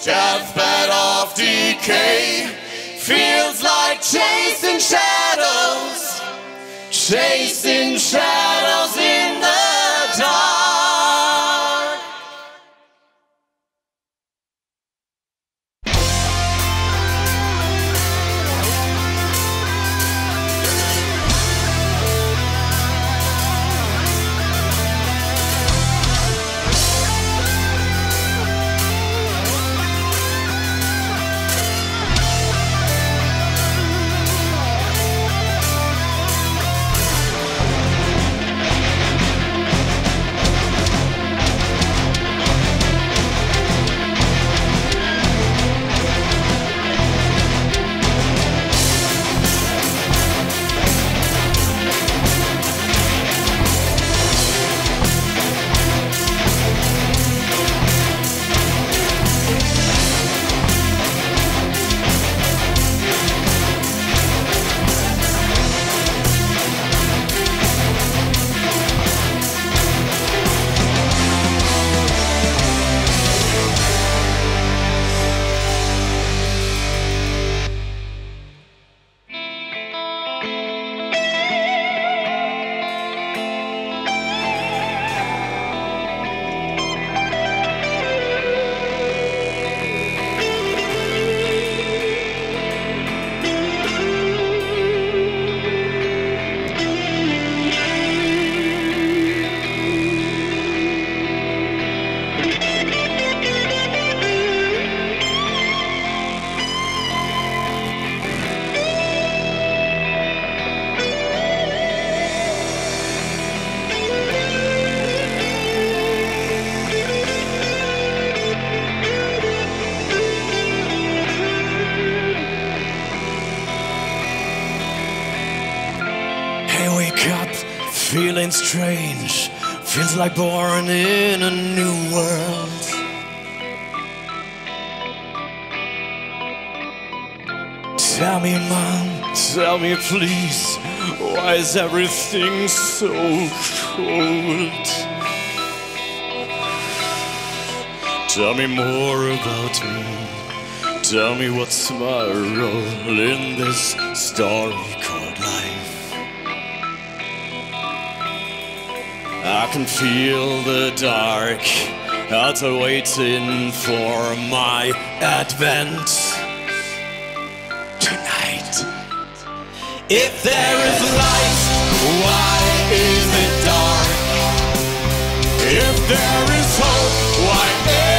deathbed of decay. Feels like chasing shadows in the dark. Feeling strange, feels like born in a new world. Tell me, Mom, tell me please, why is everything so cold? Tell me more about me, tell me what's my role in this story called life. I can feel the dark out there waiting for my advent tonight. If there is light, why is it dark? If there is hope, why